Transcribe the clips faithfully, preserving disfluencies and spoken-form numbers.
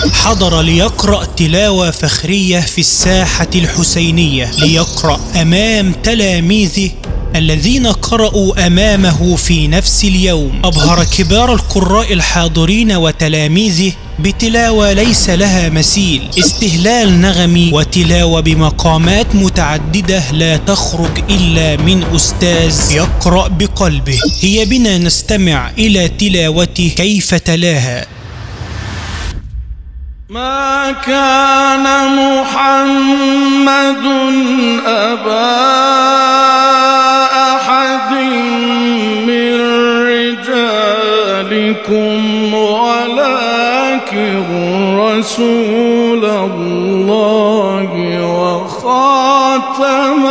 حضر ليقرأ تلاوة فخرية في الساحة الحسينية، ليقرأ أمام تلاميذه الذين قرأوا أمامه في نفس اليوم. أبهر كبار القراء الحاضرين وتلاميذه بتلاوة ليس لها مثيل، استهلال نغمي وتلاوة بمقامات متعددة لا تخرج إلا من أستاذ يقرأ بقلبه. هيا بنا نستمع إلى تلاوته كيف تلاها. ما كان محمد أبا أحد من رجالكم ولكن رسول الله وخاتم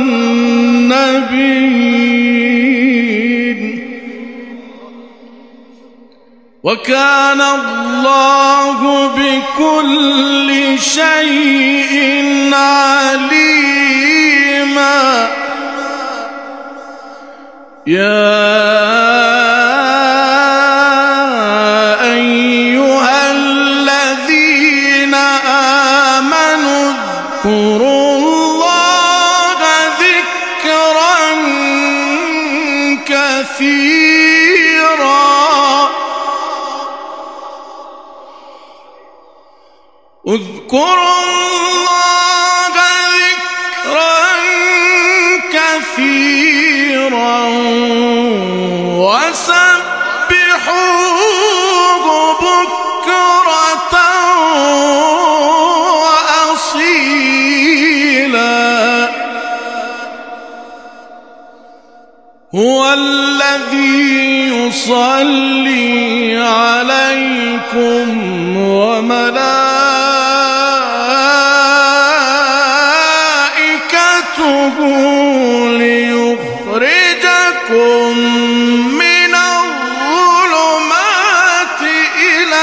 النبيين، وكان الله بكل شيء عليما. يا أيها الذين آمنوا اذكروا الله ذكرا كثيرا اذكروا الله ذكرا كثيرا وسبحوه بكرة وأصيلا. هو الذي يصلي عليكم وملائكته ليخرجكم من الظلمات إلى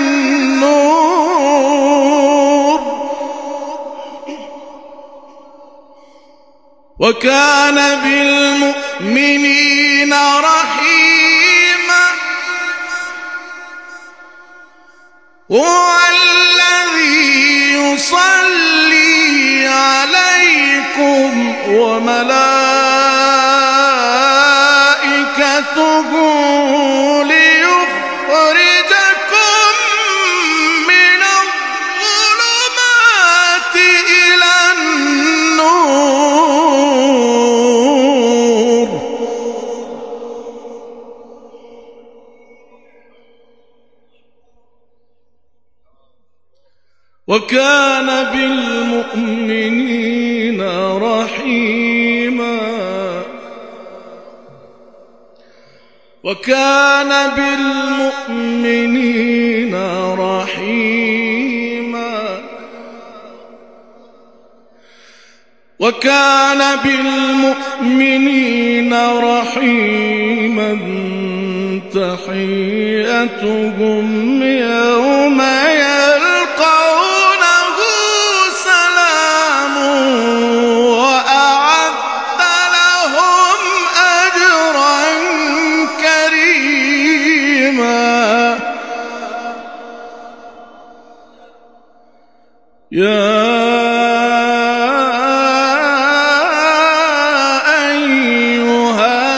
النور، وكان بالمؤمنين رحيما. هو الذي يصلي عليكم وملائكته ليخرجكم من الظلمات إلى النور، وكان بالمؤمنين رحيما. وكان بالمؤمنين رحيما. وكان بالمؤمنين رحيما. تحيتهم يوم يلقونه سلام وأعد لهم أجرا كريما. يا أيها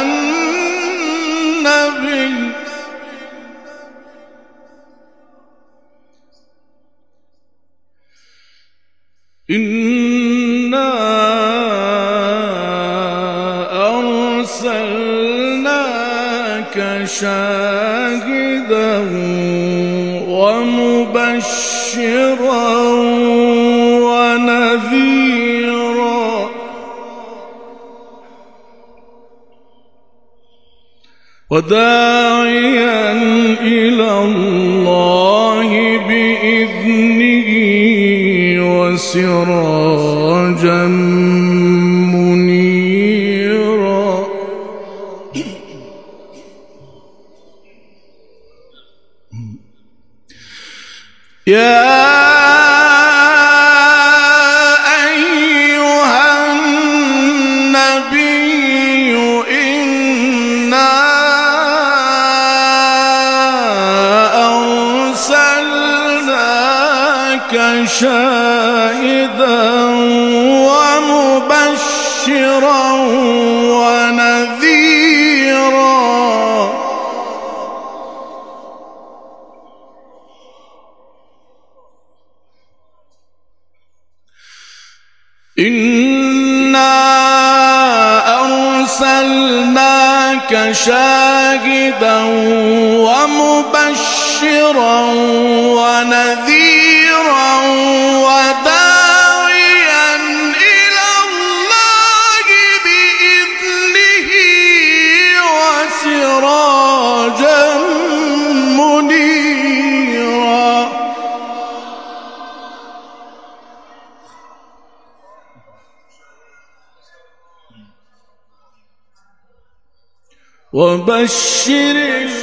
النبي إنا أرسلناك شاهدا ومبشرا ونذيرا وداعيا إلى الله بإذنه وسراجا منيرا. يا أيها النبي إنا أرسلناك شاهدا ومبشرا ونذيرا إنا أرسلناك شاهدا ومبشرا ونذيرا وداعيا إلى الله بإذنه وسراجا منيرا وبشر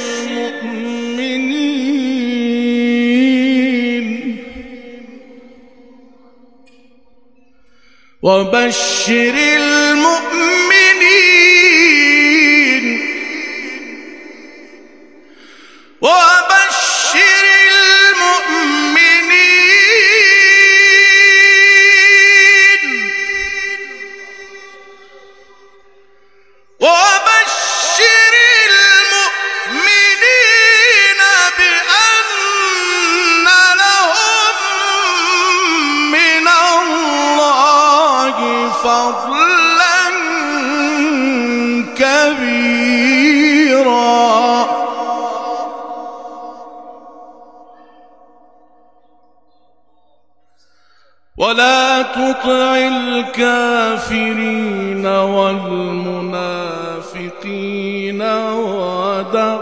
المؤمنين وبشر المؤمنين وبشر المؤمنين وبشر المؤمنين بأن لهم من الله فضلا كبيرا ولا تطع الكافرين والمنافقين ودع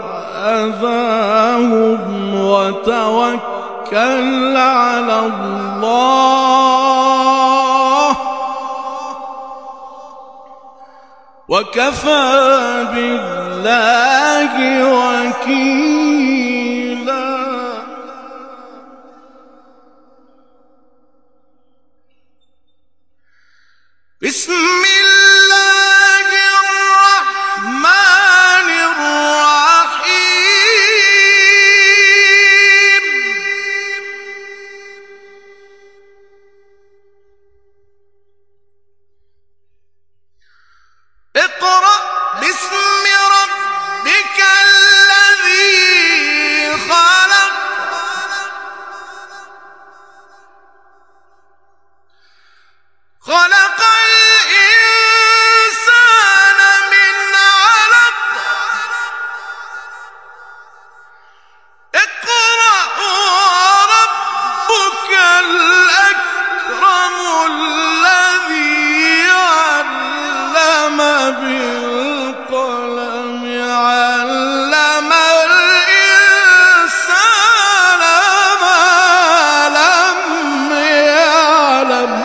أذاهم وتوكل على الله وكفى بالله وكيلا بسم الله الرحمن الرحيم اقرأ باسم ربك الذي خلق خلق الإنسان من علق اقرأ وربك الأكرم الذي علم بالقلم علم الإنسان ما لم يعلم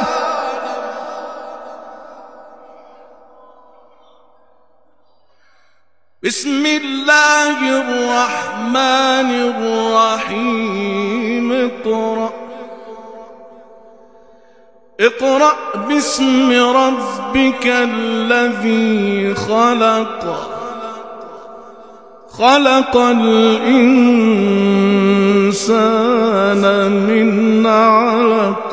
بسم الله الرحمن الرحيم اقرأ اقرأ باسم ربك الذي خلق خلق الإنسان من علق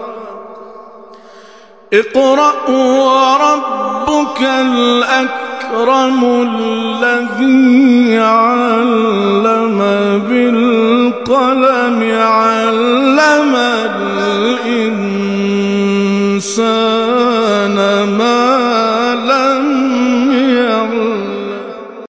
اقرأ وربك الأكرم الذي علم بالقلم علم الإنسان ما لم